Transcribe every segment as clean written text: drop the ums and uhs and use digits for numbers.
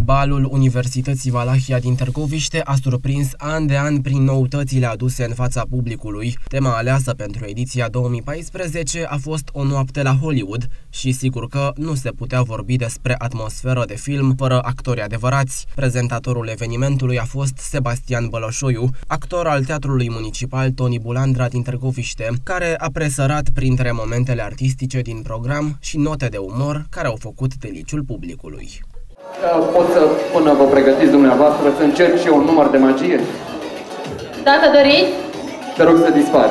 Balul Universității Valahia din Târgoviște a surprins an de an prin noutățile aduse în fața publicului. Tema aleasă pentru ediția 2014 a fost O noapte la Hollywood și sigur că nu se putea vorbi despre atmosferă de film fără actori adevărați. Prezentatorul evenimentului a fost Sebastian Bălășoiu, actor al Teatrului Municipal Toni Bulandra din Târgoviște, care a presărat printre momentele artistice din program și note de umor care au făcut deliciul publicului. Pot să, până vă pregătiți dumneavoastră, să încerc și eu un număr de magie? Dacă doriți. Te rog să dispari.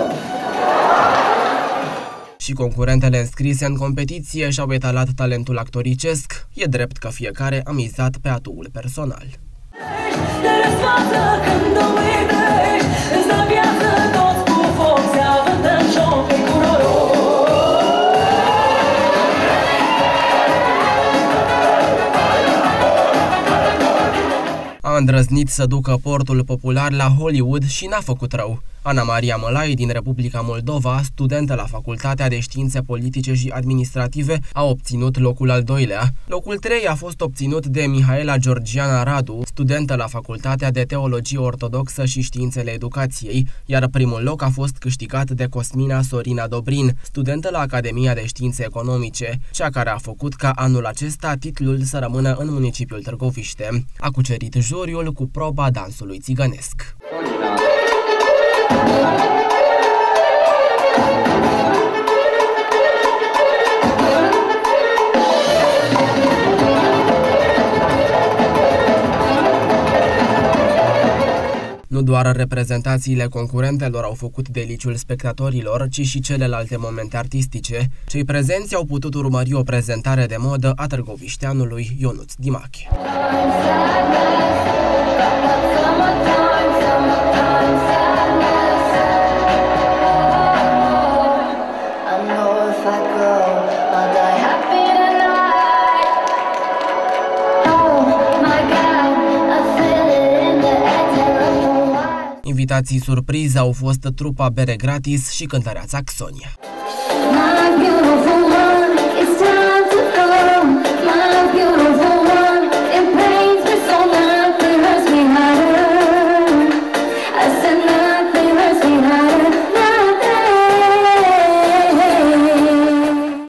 Și concurentele înscrise în competiție și-au etalat talentul actoricesc. E drept că fiecare a mizat pe atuul personal. A îndrăznit să ducă portul popular la Hollywood și n-a făcut rău. Ana Maria Mălai din Republica Moldova, studentă la Facultatea de Științe Politice și Administrative, a obținut locul al doilea. Locul 3 a fost obținut de Mihaela Georgiana Radu, studentă la Facultatea de Teologie Ortodoxă și Științele Educației, iar primul loc a fost câștigat de Cosmina Sorina Dobrin, studentă la Academia de Științe Economice, cea care a făcut ca anul acesta titlul să rămână în municipiul Târgoviște. A cucerit juriul cu proba dansului țigănesc. Nu doar reprezentațiile concurentelor au făcut deliciul spectatorilor, ci și celelalte momente artistice. Cei prezenți au putut urmări o prezentare de modă a târgovișteanului Ionuț Dimache. Invitații surpriză au fost trupa Bere Gratis și cântăreața Xonia.